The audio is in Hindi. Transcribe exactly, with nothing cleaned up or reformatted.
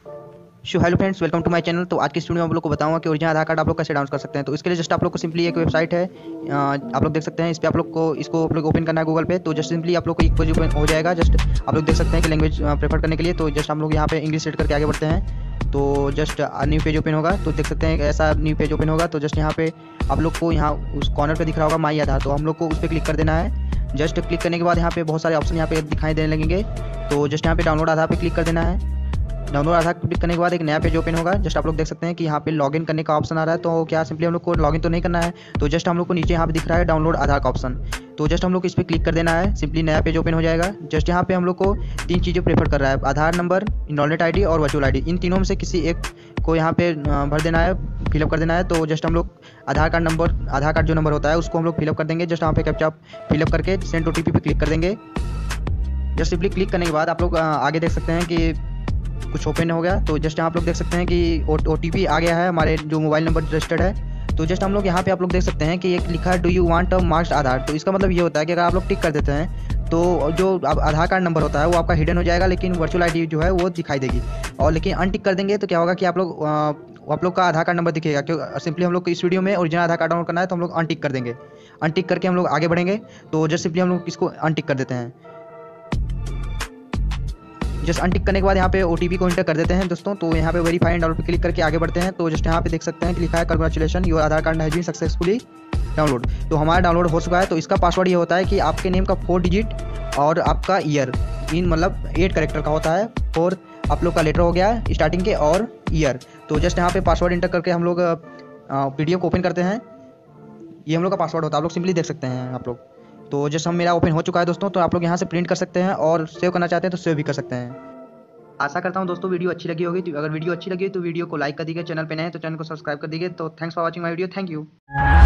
So hello friends, welcome to my channel. तो आज की इस वीडियो में आप लोग को बताऊंगा कि ओरिजिनल आधार कार्ड आप लोग कैसे डाउनलोड कर सकते हैं। तो इसके लिए जस्ट आप लोग को सिंपली एक वेबसाइट है, अ, आप लोग देख सकते हैं। इस पर आप लोग को इसको आप लोग ओपन करना है गूगल पे। तो जस्ट सिंपली आप लोग को एक पेज ओपन हो जाएगा। जस्ट आप लोग देख सकते हैं कि लैंग्वेज प्रेफर करने के लिए तो जस्ट हम लोग यहाँ पे इंग्लिश सेट करके आगे बढ़ते हैं। तो जस्ट न्यू पेज ओपन होगा, तो देख सकते हैं ऐसा न्यू पेज ओपन होगा। तो जस्ट यहाँ पे आप लोग को यहाँ उस कॉर्नर पर दिख रहा होगा माई आधार, तो हम लोग को उस पर क्लिक कर देना है। जस्ट क्लिक करने के बाद यहाँ पे बहुत सारे ऑप्शन यहाँ पे दिखाई देने लगेंगे। तो जस्ट यहाँ पे डाउनलोड आधार पे क्लिक कर देना है। डाउनलोड आधार क्लिक करने के बाद एक नया पेज ओपन होगा। जस्ट आप लोग देख सकते हैं कि यहाँ पे लॉगिन करने का ऑप्शन आ रहा है। तो क्या सिंपली हम लोग को लॉगिन तो नहीं करना है, तो जस्ट हम लोग को नीचे यहाँ पे दिख रहा है डाउनलोड आधार का ऑप्शन। तो जस्ट हम लोग इस पर क्लिक कर देना है। सिंपली नया पेज ओपन हो जाएगा। जस्ट यहाँ पे हम लोग को तीन चीज़ें प्रेफर कर रहा है, Aadhaar number, enrolment I D और वर्चुअल आई डी। इन तीनों में से किसी एक को यहाँ पे भर देना है, फिलअप कर देना है। तो जस्ट हम लोग Aadhaar card number, Aadhaar card जो नंबर होता है उसको हम लोग फिलअप कर देंगे। जस्ट यहाँ पे कैप्चा फिलअप करके सेंड ओ टी पी पे क्लिक कर देंगे। जस्ट सिंपली क्लिक करने के बाद आप लोग आगे देख सकते हैं कि कुछ ओपन हो गया। तो जस्ट आप लोग देख सकते हैं कि ओ टी पी आ गया है हमारे जो मोबाइल नंबर रजिस्टर्ड है। तो जस्ट हम लोग यहाँ पे आप लोग देख सकते हैं कि एक लिखा है do you want a masked Aadhaar. तो इसका मतलब ये होता है कि अगर आप लोग टिक कर देते हैं तो जो आधार कार्ड नंबर होता है वो आपका हिडन हो जाएगा, लेकिन वर्चुअल आईडी जो है वो दिखाई देगी। और लेकिन अनटिक कर देंगे तो क्या होगा कि आप लोग आप लोग का आधार कार्ड नंबर दिखेगा। क्यों सिंपली हम लोग को इस वीडियो में ओरिजिनल आधार कार्ड डाउनलोड करना है, तो हम लोग अनटिक कर देंगे। अनटिक करके हम लोग आगे बढ़ेंगे। तो जस्ट सिंपली हम लोग इसको अनटिक कर देते हैं। जस्ट अनटिक करने के बाद यहाँ पे ओटीपी को इंटर कर देते हैं दोस्तों। तो यहाँ पे वेरीफाई एंड डाउनलोड पे क्लिक करके आगे बढ़ते हैं। तो जस्ट यहाँ पे देख सकते हैं कि लिखा है congratulation your Aadhaar card has been successfully download. तो हमारा डाउनलोड हो चुका है। तो इसका पासवर्ड ये होता है कि आपके नेम का फोर डिजिट और आपका ईयर, इन मतलब एट करेक्टर का होता है। फोर आप लोग का लेटर हो गया स्टार्टिंग के और ईयर। तो जस्ट यहाँ पे पासवर्ड इंटर करके हम लोग पीडीएफ को ओपन करते हैं। ये हम लोग का पासवर्ड होता है, आप लोग सिंपली देख सकते हैं आप लोग। तो जैसे हम मेरा ओपन हो चुका है दोस्तों। तो आप लोग यहाँ से प्रिंट कर सकते हैं और सेव करना चाहते हैं तो सेव भी कर सकते हैं। आशा करता हूँ दोस्तों वीडियो अच्छी लगी होगी। तो अगर वीडियो अच्छी लगी तो वीडियो को लाइक कर दीजिए, चैनल पे नए हैं तो चैनल को सब्सक्राइब कर दीजिए। तो thanks for watching my video. Thank you.